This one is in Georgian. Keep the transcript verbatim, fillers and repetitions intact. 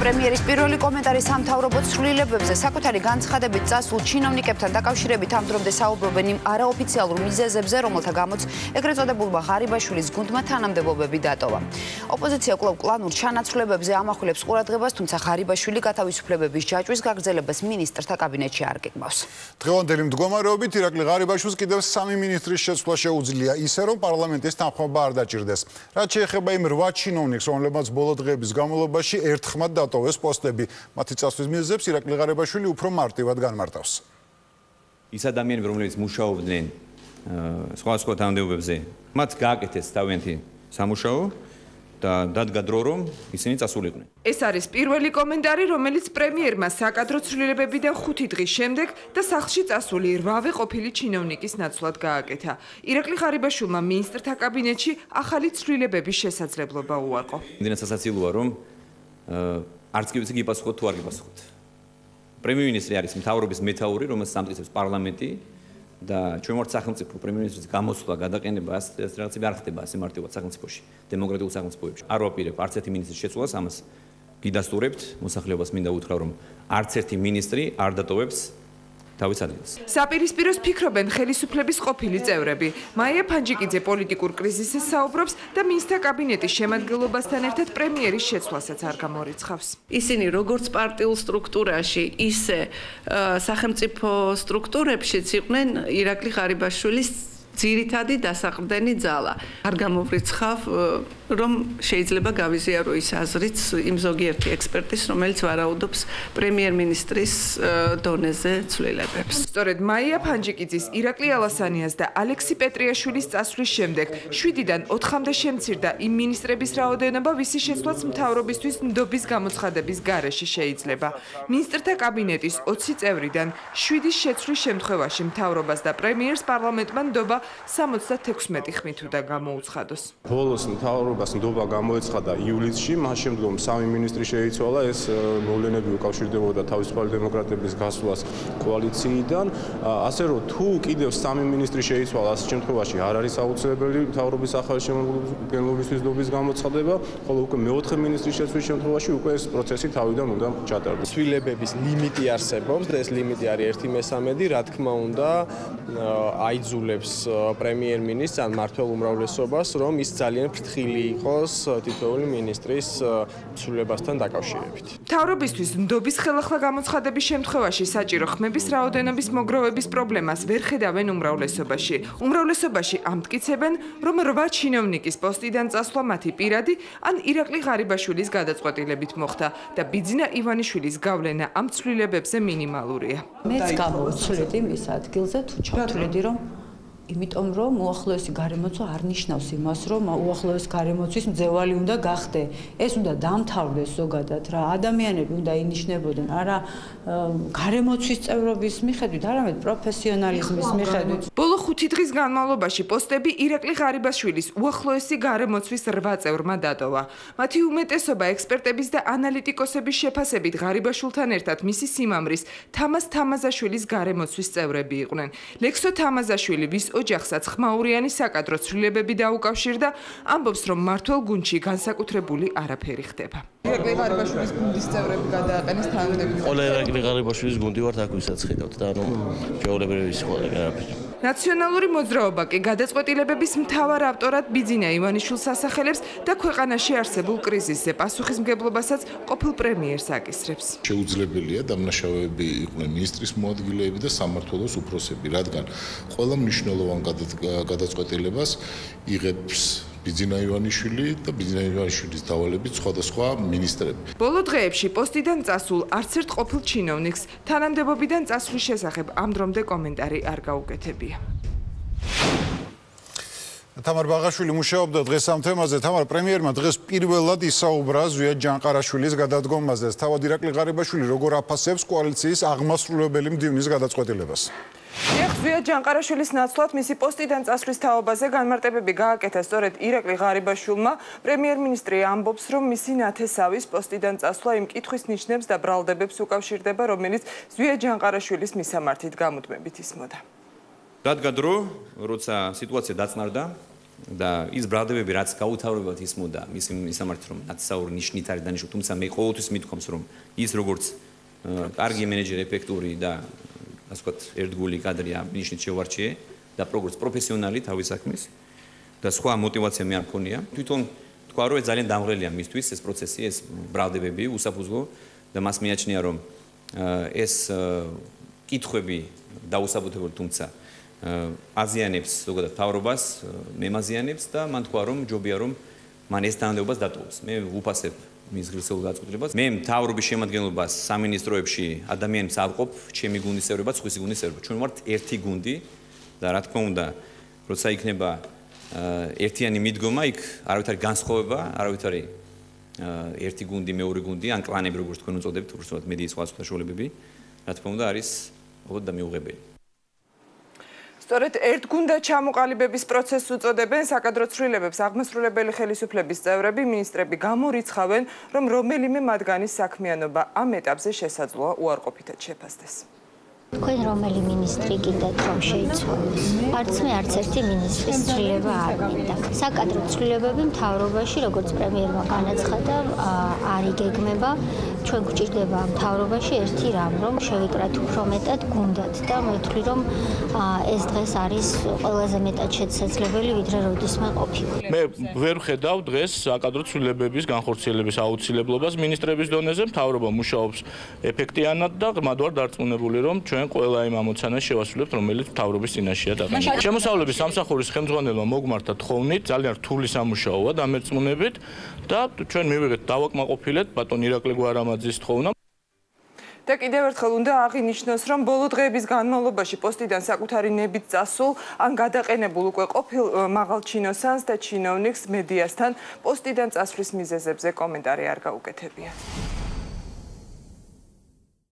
პრემიერის პირველი კომენტარი სამთავრობო ცვლილებებზე საკუთარი განცხადებით წასულ ჩინოვნიკებთან დაკავშირებით ამ დრომდე საუბრობენ იმ არაოფიციალურ მიზეზებზე, რომელთა გამოც ეგრეთ წოდებულმა ღარიბაშვილის გუნდმა თანამდებობები დატოვა. ოპოზიცია კვლავ კლანურ ჩანაცვლებებზე ამახვილებს ყურადღებას, თუმცა ღარიბაშვილი გათავისუფლებების ჯაჭვის გაგრძელებას მინისტრთა კაბინეტში არ გეგმავს. დღევანდელი მდგომარეობით ირაკლი ღარიბაშვილს კიდევ სამი მინისტრის შეცვლა შეუძლია, ისე რომ პარლამენტის თანხმობა არ დაჭირდეს. რაც შეეხება იმ რვა ჩინოვნიკს, რომლებმაც ბოლო დღეების განმავლობაში ერთხმად დატოვეს პოსტები. მათი წასვლის მიზეზებს ირაკლი ღარიბაშვილი უფრო მარტივად განმარტავს. ის ადამიანები, რომლებიც მუშაობდნენ სხვადასხვა თანამდებობებზე, მათ გააკეთეს თავიანთი სამუშაო და დადგა დრო, რომ ისინი წასულიყვნენ. ეს არის პირველი კომენტარი, რომელიც პრემიერმა საკადრო ცვლილებებიდან ხუთი დღის შემდეგ და სახლში წასული რვავე ყოფილი ჩინოვნიკის ნაცვლად გააკეთა. ირაკლი ღარიბაშვილმა მინისტრთა კაბინეტში ახალი ცვლილებების შესაძლებლობა უარყო. იმდენად სასაცილოა, რომ არც კი ვიცი გიპასუხოთ თუ არ გიპასუხოთ. პრემიერ-მინისტრი არის მთავრობის მეთაური, რომელსაც ამტკიცებს პარლამენტი და ჩვენ ვართ სახელმწიფო პრემიერ-მინისტრის გამოსვლა, გადაყენება ეს რაღაცები არ ხდება ასე მარტივად სახელმწიფოში, დემოკრატიულ სახელმწიფოებში. არ ვაპირებ არც ერთი მინისტრის შეცვლას, ამას გიდასტურებთ, მოსახლეობას მინდა უთხრა, რომ არც ერთი მინისტრი არ დატოვებს თავის ადგილს. საპირისპიროს ფიქრობენ ხელისუფლების ყოფილი წევრები. მაია ფანჯიკიძე პოლიტიკურ კრიზისზე საუბრობს და მინისტრთა კაბინეტის შემადგენლობასთან ერთად პრემიერის შეცვლასაც არ გამორიცხავს. ისინი როგორც პარტიულ სტრუქტურაში, ისე სახელმწიფო სტრუქტურებშიც იყვნენ ირაკლი ღარიბაშვილის ძირითადი დასაყრდენი ძალა. არ გამოვრიცხავ, რომ შეიძლება გავიზიარო ის აზრიც იმ ზოგიერთი ექსპერტის, რომელიც ვარაუდობს პრემიერ-მინისტრის დონეზე ცვლილებებს. სწორედ მაია ფანჯიკიძის, ირაკლი ალასანიას და ალექსი პეტრიაშვილის წასვლის შემდეგ შვიდიდან ოთხამდე შემცირდა იმ მინისტრების რაოდენობა, ვისი შეცვლაც მთავრობისთვის ნდობის გამოცხადების გარეშე შეიძლება. მინისტრთა კაბინეტის ოცი წევრიდან შვიდის შეცვლის შემთხვევაში მთავრობას და პრემიერს პარლამენტმა ნდობა სამოცდათექვსმეტი ხმით უნდა გამოუცხადოს. ბოლოს მთავრობას ნდობა გამოეცხადა ივლისში, მას შემდგომ სამი მინისტრი შეიცვალა, ეს მოვლენები უკავშირდებოდა თავისუფალი დემოკრატების გასვლას კოალიციიდან, ასე რომ თუ კიდევ სამი მინისტრი შეიცვალა, ამ შემთხვევაში არ არის აუცილებელი მთავრობის ახალი შემადგენლობისთვის ნდობის გამოცხადება, ხოლო უკვე მეოთხე მინისტრის შეცვლის შემთხვევაში უკვე ეს პროცესი თავიდან უნდა ჩატარდეს. ცვლილებების ლიმიტი არსებობს და ეს ლიმიტი არის ერთი მესამედი, რა თქმა უნდა, აიძულებს პრემიერ-მინისტრს ან მმართველ უმრავლესობას, რომ ის ძალიან ფრთხილი იყოს თითოეული მინისტრის ცვლილებასთან დაკავშირებით. მთავრობისთვის ნდობის ხელახლა გამოცხადების შემთხვევაში საჭირო ხმების რაოდენობის მოგროვების პრობლემას ვერ ხედავენ უმრავლესობაში. უმრავლესობაში ამტკიცებენ, რომ რვა ჩინოვნიკის პოსტიდან წასვლა მათი პირადი ან ირაკლი ღარიბაშვილის გადაწყვეტილებით მოხდა და ბიძინა ივანიშვილის გავლენა ამ ცვლილებებზე მინიმალურია. მეც გამოვცვლიდი მის ადგილზე, თუ ჩავთვლიდი, რომ იმიტომ რომ უახლოესი გარემოცვა არ ნიშნავს იმას, რომ უახლოეს გარემოცვის მძევალი უნდა გახდე. ეს უნდა დამთავრდეს ზოგადად რა, ადამიანები უნდა ინიშნებოდნენ არა გარემოცვის წევრობის მიხედვით, არამედ პროფესიონალიზმის მიხედვით. ბოლო ხუთი დღის განმავლობაში პოსტები ირაკლი ღარიბაშვილის უახლოესი გარემოცვის რვა წევრმა დატოვა. მათი უმეტესობა ექსპერტების და ანალიტიკოსების შეფასებით ღარიბაშვილთან ერთად მისი სიმამრის თამაზ თამაზაშვილის გარემოცვის წევრები იყვნენ. ლექსო თამაზაშვილი, ვის ოჯახსაც ხმაურიანი საკადრო ცვლილებები დაუკავშირდა, ამბობს, რომ მმართველ გუნდში განსაკუთრებული არაფერი ხდება. ირაკლი ღარიბაშვილის გუნდის წევრები გადააყენეს თანამდებობაზე. ყველა ირაკლი ღარიბაშვილის გუნდი ვართ, აქ ვისაც ხედავთ და ანუ ჩვეულებრივი სიხვალე არაფერი. ნაციონალური მოძრაობა კი გადაწყვეტილებების მთავარ ავტორად ბიძინა ივანიშვილს ასახელებს და ქვეყანაში არსებულ კრიზისზე პასუხისმგებლობასაც ყოფილ პრემიერს აკისრებს. შეუძლებელია დამნაშავეები იყვნენ მინისტრის მოადგილეები და სამმართველოს უფროსები, რადგან ყველა მნიშვნელოვან გადაწყვეტილებას იღებს ბიძინა ივანიშვილი და ბიძინა ივანიშვილის დავალებით სხვადასხვა მინისტრები. ბოლო დღეებში პოსტიდან წასულ არც ერთ ყოფილ ჩინოვნიკს თანამდებობიდან წასვლის შესახებ ამ დრომდე კომენტარი არ გაუკეთებია. თამარ ბაღაშვილი მუშაობდა დღეს ამ თემაზე. თამარ, პრემიერმა დღეს პირველად ისაუბრა ზვიად ჯანყარაშვილის გადადგომაზე. თავად ირაკლი ღარიბაშვილი როგორ აფასებს კოალიციის აღმასრულებელი მდივნის გადაწყვეტილებას? ზვიად ჯანყარაშვილის ნაცვლად მისი პოსტიდან წასვლის თაობაზე განმარტებები გააკეთა სწორედ ირაკლი ღარიბაშვილმა. პრემიერ-მინისტრი ამბობს, რომ მისი ნათესავის პოსტიდან წასვლა იმ კითხვის ნიშნებს და ბრალდებებს უკავშირდება, რომელიც ზვიად ჯანყარაშვილის მისამართით გამუდმებით ისმოდა. დადგა დრო, როცა სიტუაცია დაწნარდა, და ის ბრალდებები რაც გაუთავრებად ისმოდა მის მისამართი რომ ნაცისაური ნიშნით არის დანიშნული, თუმცა მე ყოველთვის მithkoms რომ ის როგორც კარგი მენეჯერი, ეფექტური და ასე ვთქვათ, ერთგული კადრია ნიშნით შევარჩიე და როგორც პროფესიონალი თავის საქმის და სხვა мотиваცია მე არ მქონია. თვითონ თქვა რომ ძალიან დამღრელია მისთვის ეს პროცესი, ეს ბრალდებები უსაფუძვლო და მას მიაჩნია რომ ეს კითხვები დაუსაბუთებელი, თუმცა აზიანებს ზოგადად მთავრობას, მემაზიანებს და მან თქვა რომ ჯობია რომ მან ეს თანამდებობას დატოვოს. მე ვუფასებ მის ღირსეულ გაწყვეტილებას. მე მთავრობის შემადგენლობას სამინისტროებში ადამიანებს ავყოფ, ჩემი გუნდის წევრებად, სხვისი გუნდის წევრებად. ჩვენ ვართ ერთი გუნდი და რა თქმა უნდა, როცა იქნება ერთიანი მიდგომა, იქ არავით არის განსხვავება, არავით არის ერთი გუნდი, მეორე გუნდი, ან კლანები როგორც თქვენ უწოდებთ, უბრალოდ მედიის სხვა საშუალებები, რა თქმა უნდა არის ალბათ და მიუღებელი. სწორედ ერთგუნდა ჩამოყალიბების პროცესს უწოდებენ საკადრო ცვლილებებს აღმასრულებელი ხელისუფლების წევრები, მინისტრები გამორიცხავენ, რომ რომელიმე მათგანის საქმიანობა ამ ეტაპზე შესაძლოა უარყოფითად შეფასდეს. თქვენ რომელი მინისტრი გინდათ რომ შეიცვალოს? არც მე არც ერთი მინისტრის ცვლილება არ მინდა. საკადრო ცვლილებები მთავრობაში, როგორც პრემიერმა განაცხადა, არ იგეგმება. ჩვენ გვჭირდება მთავრობაში ერთი რამ, რომ შევიკრათ უფრო მეტად გუნდად და მე ვთვლი, რომ ეს დღეს არის ყველაზე მეტად შესაძლებელი, ვიდრე როდისმე ყოფილა. მე ვერ ვხედავ დღეს საკადრო ცვლილებების განხორციელების აუცილებლობას მინისტრების დონეზე. მთავრობა მუშაობს ეფექტიანად და ღრმად ვარ დარწმუნებული, რომ ჩვენ ყველა იმ ამოცანას შევასრულებთ, რომელიც მთავრობის წინაშეა დაგანებული. შემოსავლების სამსახურის ხელმძღვანელმა მოგმართა თხოვნით, ძალიან რთული სამუშაოა დამერწმუნებით და ჩვენ მივიღეთ დავაკმაყოფილეთ ბატონ ირაკლი გვარამაძის თხოვნა. და კიდევ ერთხელ უნდა აღინიშნოს, რომ ბოლო დღეების განმავლობაში პოსტიდან საკუთარი ნებით წასულ ან გადაყენებულ უკვე ყოფილ მაღალ ჩინოსანს და ჩინოვნიკს მედიასთან პოსტიდან წასვლის მიზეზებზე კომენტარი არ გაუკეთებია.